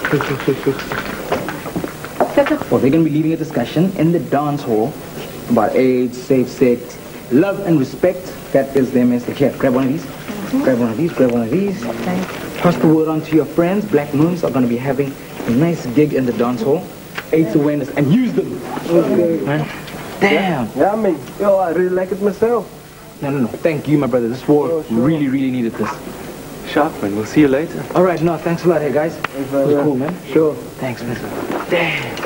Well, they're going to be leading a discussion in the dance hall about AIDS, safe sex, love and respect. That is their message. Here, grab one of these. Grab one of these, grab one of these. Pass the word on to your friends. Black Moons are going to be having a nice gig in the dance hall. AIDS awareness, and use them. Okay. Man. Damn. Yeah, I mean, yo, I really like it myself. No. Thank you, my brother. This war really needed this. Sharp, man. We'll see you later. All right, no, thanks a lot, hey, guys. Thanks, It was cool, man. Sure. Thanks, man. Damn.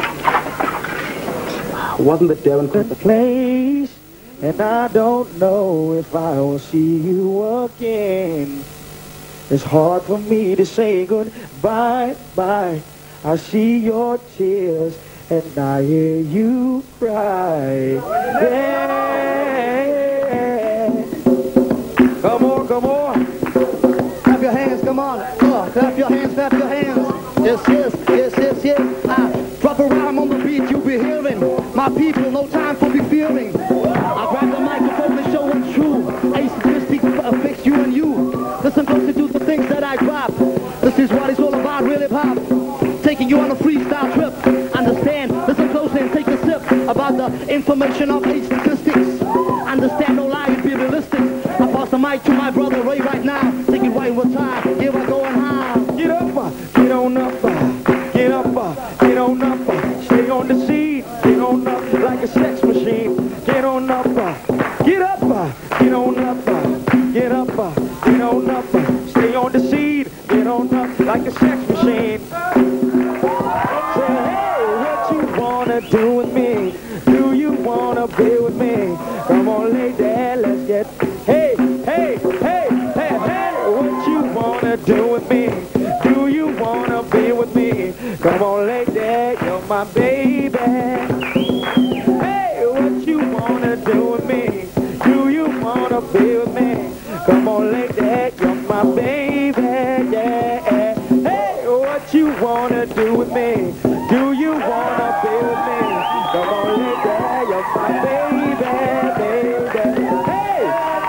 Wasn't the devil in the place? And I don't know if I will see you again. It's hard for me to say goodbye, bye. I see your tears and I hear you cry. Yeah. Come on, come on. Clap your hands, come on. Clap your hands, clap your hands. Yes. I drop a rhyme on the beat you be hearing. My people, no time for be fearing. I grab the microphone and show what's true. A statistics affects you and you. Listen closely to the things that I drop. This is what it's all about, real hip-hop. Taking you on a freestyle trip. Understand, listen closely and take a sip about the information of age statistics. Understand, no lie, be realistic. I pass the mic to my brother Ray right now. Take it right with time, here I go and high. Get up, get on up, get up, get on up. Stay on the seat, get on up like a sex machine. Get on up, get up, get on up, get up, get on up. Stay on the seat, get on up like a sex machine. Do with me? Do you wanna be with me? Come on, lady, let's get. Hey, what you wanna do with me? Do you wanna be with me? Come on, lady, you're my baby. Hey, what you wanna do with me? Do you wanna be with me? Come on, lady, you're my baby. Yeah. Hey, what you wanna do with me? Do you wanna be with me? Come on, lady, you're my baby, baby. Hey!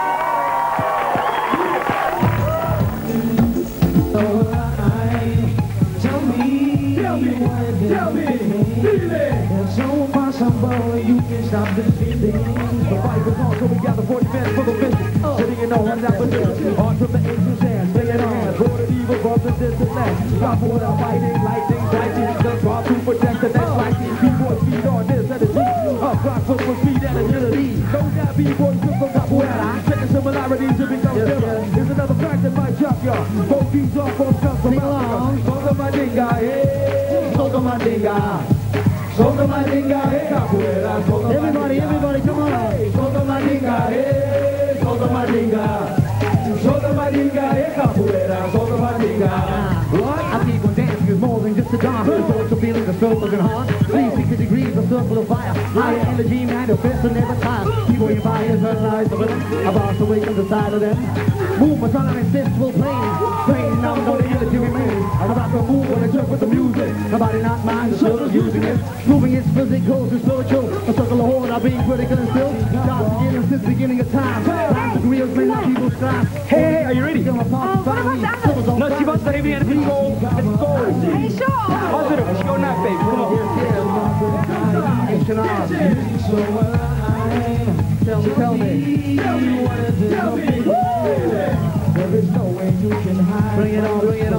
Tell me, there's so impossible you can stop this feeling. The fight goes on, so we got the 40 minutes for the vision. Sitting in all that position, on from the angels' hands, staying on. Good and evil, both in this and that. Stop for the fighting, lightning, the draw to protect the next lightning. B-boys feed on this energy. Up clock for speed and agility. Those that B-boys took from capoeira. Taking similarities to become zero. Here's another fact that might shock y'all. Both beats off, both comes from Africa. Soca Mandinga, hey. Soca Mandinga. Soca Mandinga, hey. Capoeira, Soca Mandinga. Everybody, come on. Hey. Soca Mandinga, hey. Soca Mandinga. Soca Mandinga, hey. Capoeira, Soca Mandinga. What? I keep on dancing is more than just a dance. It's also feeling the stroke looking hard. 360 degrees, a circle of fire. Higher energy, manifest and never tire. People you buy is fertilize the rhythm. About to wake on the side of them. Movements on an insensible plane. Train, now I'm going to hear it to remain. I'm about to move when I jump with the music. Nobody not mind the circle using it. Moving its physical to spiritual. A circle of horn, I'm being critical and still. Start beginning since the beginning of time. Times of real many people strive. Hey, are you ready? No, she wants to have me at the goal. Let's go. Hey, sure. Positive. Let's go now, baby. Come on. Tell me. There is no way you can hide. Bring it on.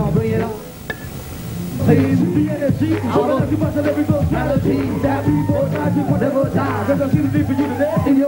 Ladies, the energy, so much of every melody that people try to never die. Cause I see the need for you today.